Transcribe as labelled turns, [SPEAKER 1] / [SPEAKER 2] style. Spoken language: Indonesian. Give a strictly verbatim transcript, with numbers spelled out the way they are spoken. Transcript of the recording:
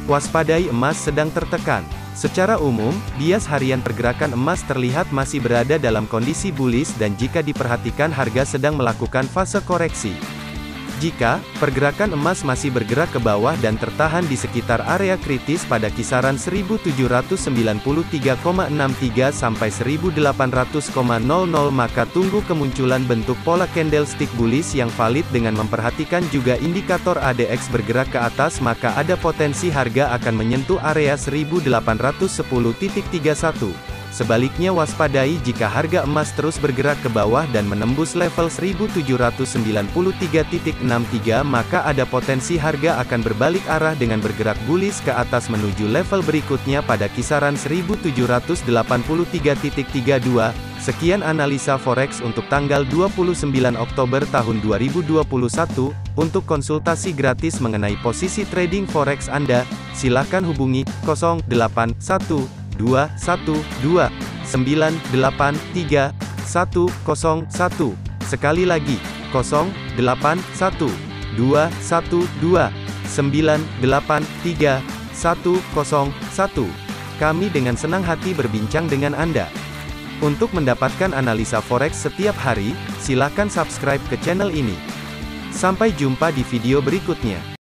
[SPEAKER 1] Waspadai emas sedang tertekan. Secara umum, bias harian pergerakan emas terlihat masih berada dalam kondisi bullish dan jika diperhatikan harga sedang melakukan fase koreksi. Jika pergerakan emas masih bergerak ke bawah dan tertahan di sekitar area kritis pada kisaran seribu tujuh ratus sembilan puluh tiga koma enam tiga sampai seribu delapan ratus koma nol nol maka tunggu kemunculan bentuk pola candlestick bullish yang valid dengan memperhatikan juga indikator A D X bergerak ke atas maka ada potensi harga akan menyentuh area seribu delapan ratus sepuluh titik tiga satu. Sebaliknya waspadai jika harga emas terus bergerak ke bawah dan menembus level seribu tujuh ratus sembilan puluh tiga titik enam tiga maka ada potensi harga akan berbalik arah dengan bergerak bullish ke atas menuju level berikutnya pada kisaran seribu tujuh ratus delapan puluh tiga titik tiga dua. Sekian analisa forex untuk tanggal dua puluh sembilan Oktober tahun dua ribu dua puluh satu. Untuk konsultasi gratis mengenai posisi trading forex Anda, silakan hubungi nol delapan satu dua satu dua sembilan delapan tiga satu nol satu. Sekali lagi, nol delapan satu dua satu dua sembilan delapan tiga satu nol satu. Kami dengan senang hati berbincang dengan Anda. Untuk mendapatkan analisa forex setiap hari, silakan subscribe ke channel ini. Sampai jumpa di video berikutnya.